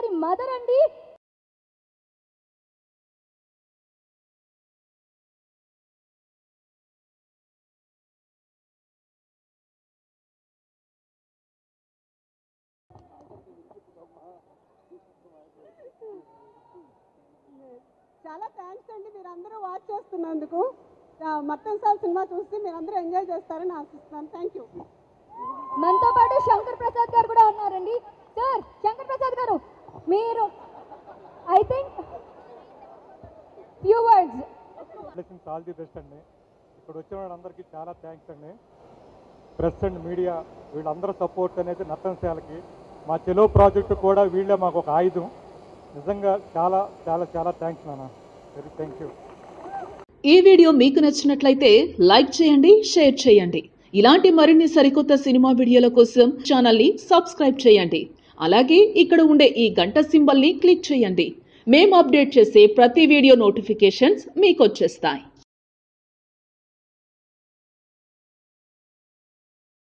గారి మదర్ అండి. చాలా థ్యాంక్స్ అండి, మీరందరూ వాచ్ చేస్తున్నందుకు. మట్టన్ సాల్ సినిమా చూసి మీరందరూ ఎంజాయ్ చేస్తారని ఆశిస్తున్నాను. Thank you. మనతో పాటు శంకర్ ప్రసాద్ గారు కూడా ఉన్నారండి. సార్, శంకర్ ప్రసాద్ గారు, మీరు I think few words. All the best అండి. ఇక్కడ వచ్చిన వాళ్ళందరికీ చాలా థ్యాంక్స్ అండి. ప్రెస్ అండ్ మీడియా వీళ్ళందరూ సపోర్ట్ అనేది నర్తనశాలకి, మా చెలో ప్రాజెక్టు కూడా వీళ్ళే మాకు ఒక ఆయుధం. నిజంగా చాలా చాలా చాలా థ్యాంక్స్ నాన్న. Very thank you. ఈ వీడియో మీకు నచ్చినట్లయితే లైక్ చేయండి, షేర్ చేయండి. ఇలాంటి మరిన్ని సరికొత్త సినిమా వీడియోల కోసం ఛానల్ని సబ్స్క్రైబ్ చేయండి. అలాగే ఇక్కడ ఉండే ఈ గంట సింబల్ని క్లిక్ చేయండి. మేము అప్డేట్ చేసే ప్రతి వీడియో నోటిఫికేషన్స్ మీకు వచ్చేస్తాయి.